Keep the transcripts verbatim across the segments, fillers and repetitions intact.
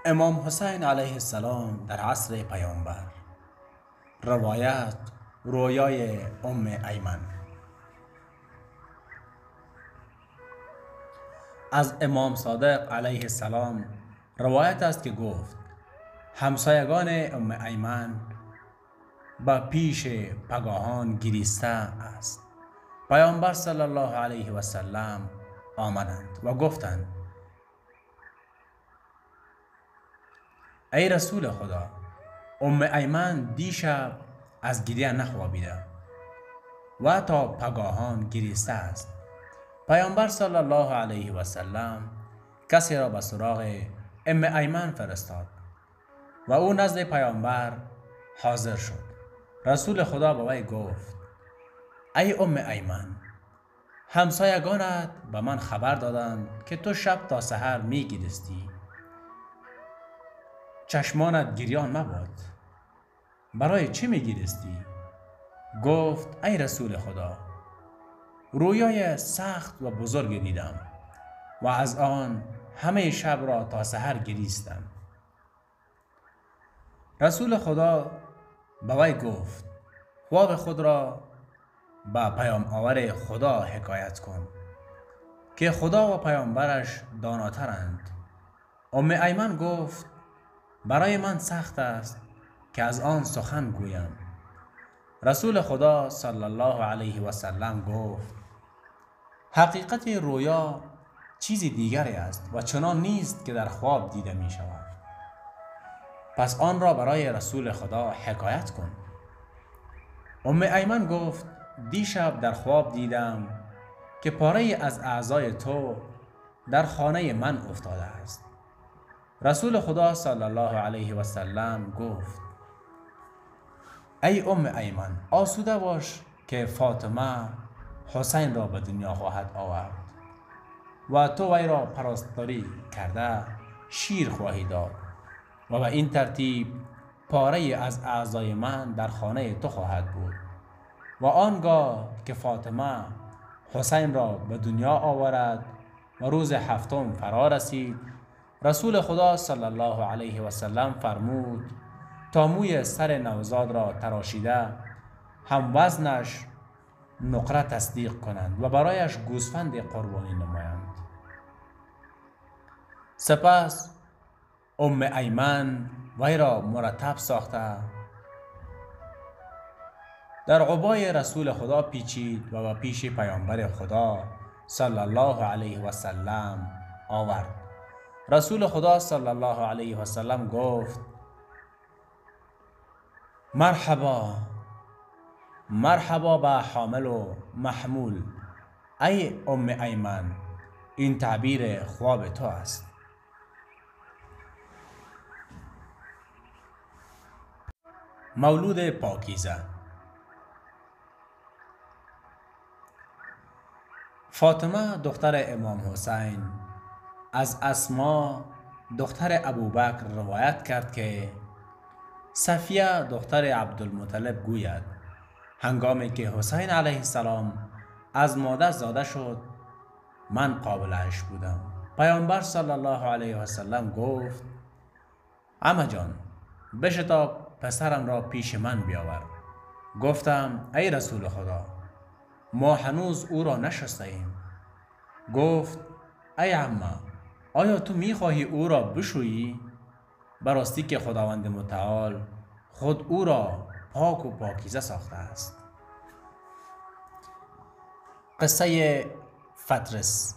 امام حسین علیه السلام در عصر پیامبر. روایت رویای ام ایمن. از امام صادق علیه السلام روایت است که گفت همسایگان ام ایمن با پیش پگاهان گریسته است. پیامبر صلی الله علیه و سلم آمدند و گفتند ای رسول خدا، ام ایمن دیشب از گریه نخوابیده و تا پگاهان گریسته است. پیامبر صلی الله علیه و سلم کسی را به سراغ ام ایمن فرستاد و او نزد پیامبر حاضر شد. رسول خدا به وی گفت ای ام ایمن، همسایگانت به من خبر دادند که تو شب تا سحر می گریستی. چشمانت گریان مباد، برای چی می گریستی؟ گفت ای رسول خدا، رویای سخت و بزرگ دیدم و از آن همه شب را تا سحر گریستم. رسول خدا به وی گفت خواب خود را به پیام آور خدا حکایت کن که خدا و پیامبرش داناترند. ام ایمن گفت برای من سخت است که از آن سخن گویم. رسول خدا صلی الله علیه و سلم گفت حقیقت رویا چیزی دیگری است و چنان نیست که در خواب دیده می شود. پس آن را برای رسول خدا حکایت کن. ام ایمن گفت دیشب در خواب دیدم که پاره از اعضای تو در خانه من افتاده است. رسول خدا صلی الله علیه و سلم گفت ای ام ایمن، آسوده باش که فاطمه حسین را به دنیا خواهد آورد و تو وی را پرستاری کرده شیر خواهی داد و به این ترتیب پاره از اعضای من در خانه تو خواهد بود. و آنگاه که فاطمه حسین را به دنیا آورد و روز هفتم فرا رسید، رسول خدا صلی الله علیه و سلم فرمود تا موی سر نوزاد را تراشیده هم وزنش نقره تصدیق کنند و برایش گوسفند قربانی نمایند. سپس ام ایمن وی را مرتب ساخته در قبای رسول خدا پیچید و به پیش پیامبر خدا صلی الله علیه و سلم آورد. رسول خدا صلی الله علیه و سلم گفت مرحبا مرحبا به حامل و محمول ای ام ایمن، این تعبیر خواب تو است. مولود پاکیزه. فاطمه دختر امام حسین از اسما دختر ابوبکر روایت کرد که صفیه دختر عبدالمطلب گوید هنگامی که حسین علیه السلام از مادر زاده شد من قابلش بودم. پیامبر صلی الله علیه و سلم گفت عمه جان، بشتاب پسرم را پیش من بیاور. گفتم ای رسول خدا، ما هنوز او را نشسته ایم. گفت ای عمه، آیا تو میخواهی او را بشویی؟ براستی که خداوند متعال خود او را پاک و پاکیزه ساخته است. قصه فترس.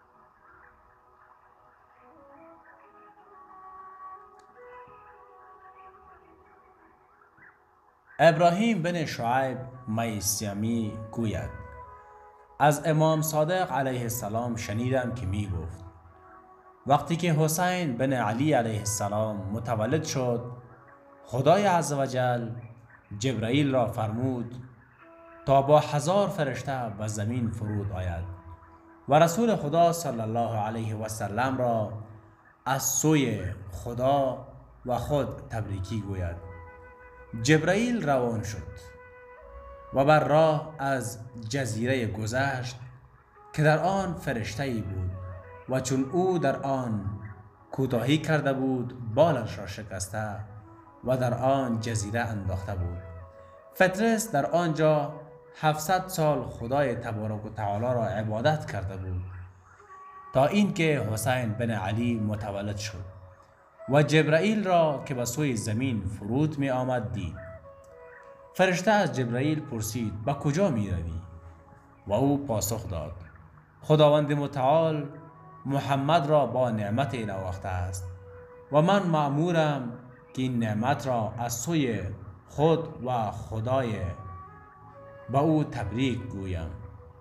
ابراهیم بن شعیب میسیمی گوید از امام صادق علیه السلام شنیدم که می گفت وقتی که حسین بن علی علیه السلام متولد شد، خدای عزوجل جبرائیل را فرمود تا با هزار فرشته به زمین فرود آید و رسول خدا صلی الله علیه و سلم را از سوی خدا و خود تبریکی گوید. جبرائیل روان شد و بر راه از جزیره گذشت که در آن فرشته‌ای بود و چون او در آن کوتاهی کرده بود، بالش را شکسته و در آن جزیره انداخته بود. فترس در آنجا هفتصد سال خدای تبارک و تعالی را عبادت کرده بود تا اینکه حسین بن علی متولد شد و جبرائیل را که به سوی زمین فرود می آمد دید. فرشته از جبرائیل پرسید به کجا می روی؟ و او پاسخ داد خداوند متعال محمد را با نعمت نواخته است و من مأمورم که این نعمت را از سوی خود و خدای با او تبریک گویم.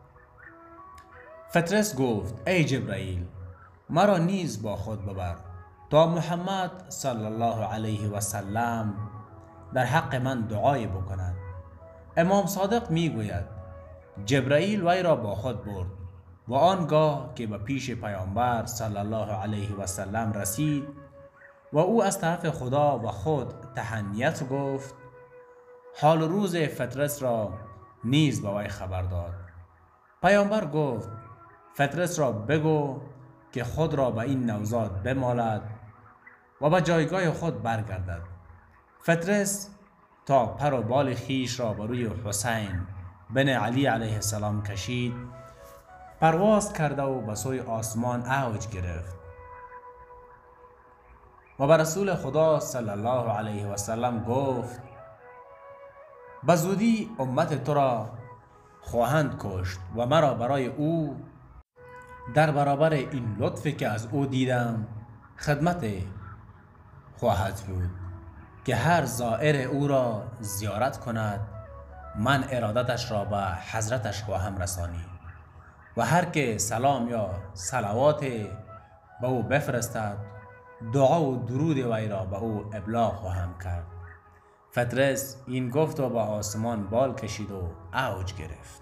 فترس گفت ای جبرائیل مرا نیز با خود ببر تا محمد صلی الله علیه و سلم در حق من دعای بکند. امام صادق می گوید جبرائیل وی را با خود برد و آنگاه که به پیش پیامبر صلی الله علیه و سلم رسید و او از طرف خدا و خود تهنیت گفت، حال و روز فترس را نیز به وی خبر داد. پیامبر گفت فترس را بگو که خود را به این نوزاد بمالد و به جایگاه خود برگردد. فترس تا پر و بال خیش را بر روی حسین بن علی علیه السلام کشید، پرواز کرده و به سوی آسمان اوج گرفت و به رسول خدا صلی الله علیه و سلم گفت به زودی امت تو را خواهند کشت و مرا برای او در برابر این لطفی که از او دیدم خدمت خواهد بود که هر زائر او را زیارت کند من ارادتش را به حضرتش خواهم رسانی و هر که سلام یا صلوات به او بفرستد دعا و درود وی را به او ابلاغ خواهم کرد. فترس این گفت و به آسمان بال کشید و اوج گرفت.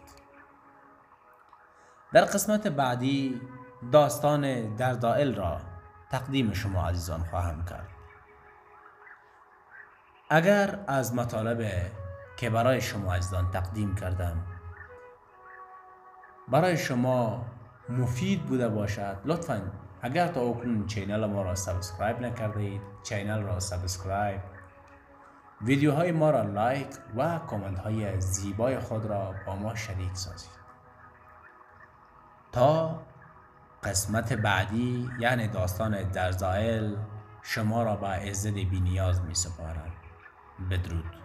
در قسمت بعدی داستان دردائل را تقدیم شما عزیزان خواهم کرد. اگر از مطالب که برای شما عزیزان تقدیم کردم برای شما مفید بوده باشد، لطفاً اگر تا اکنون چینل ما را سابسکرایب نکرده اید چینل را سابسکرایب، ویدیوهای ما را لایک و کامنت های زیبای خود را با ما شریک سازید. تا قسمت بعدی یعنی داستان دردائل شما را به عزت بی نیاز می سپارم. بدرود.